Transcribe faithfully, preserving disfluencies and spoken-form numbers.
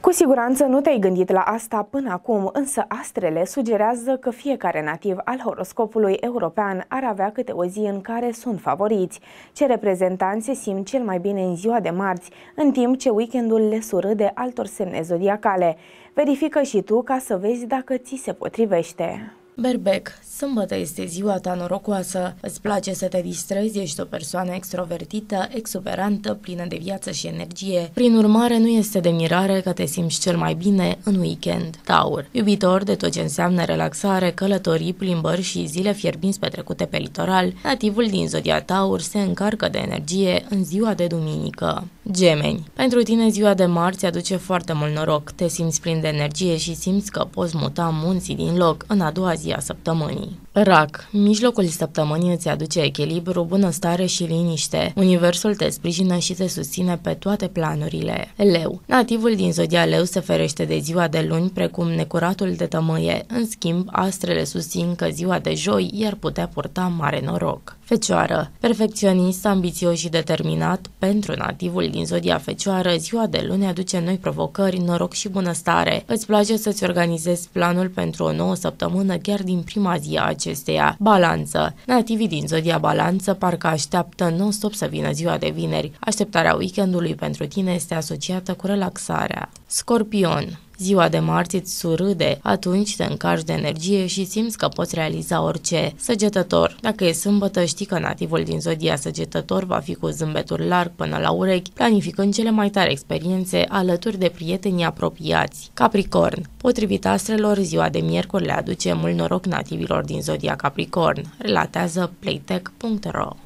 Cu siguranță nu te-ai gândit la asta până acum, însă astrele sugerează că fiecare nativ al horoscopului european ar avea câte o zi în care sunt favoriți. Ce reprezentanți se simt cel mai bine în ziua de marți, în timp ce weekendul le surâde altor semne zodiacale. Verifică și tu ca să vezi dacă ți se potrivește. Berbec, sâmbătă este ziua ta norocoasă. Îți place să te distrezi, ești o persoană extrovertită, exuberantă, plină de viață și energie. Prin urmare, nu este de mirare că te simți cel mai bine în weekend. Taur, iubitor de tot ce înseamnă relaxare, călătorii, plimbări și zile fierbinți petrecute pe litoral, nativul din zodia Taur se încarcă de energie în ziua de duminică. Gemeni, pentru tine ziua de marți aduce foarte mult noroc, te simți plin de energie și simți că poți muta munții din loc în a doua zi a săptămânii. Rac, mijlocul săptămânii îți aduce echilibru, bunăstare și liniște. Universul te sprijină și te susține pe toate planurile. Leu, nativul din zodia Leu se ferește de ziua de luni, precum necuratul de tămâie. În schimb, astrele susțin că ziua de joi i-ar putea purta mare noroc. Fecioară, perfecționist, ambițios și determinat, pentru nativul din zodia Fecioară, ziua de luni aduce noi provocări, noroc și bunăstare. Îți place să-ți organizezi planul pentru o nouă săptămână chiar din prima zi a acesteia. Balanță, nativii din zodia Balanță parcă așteaptă non-stop să vină ziua de vineri. Așteptarea weekendului pentru tine este asociată cu relaxarea. Scorpion, ziua de marți îți surâde, atunci te încarci de energie și simți că poți realiza orice. Săgetător, dacă e sâmbătă, știi că nativul din zodia Săgetător va fi cu zâmbetul larg până la urechi, planificând cele mai tari experiențe alături de prietenii apropiați. Capricorn, potrivit astrelor, ziua de miercuri le aduce mult noroc nativilor din zodia Capricorn, relatează playtech punct ro.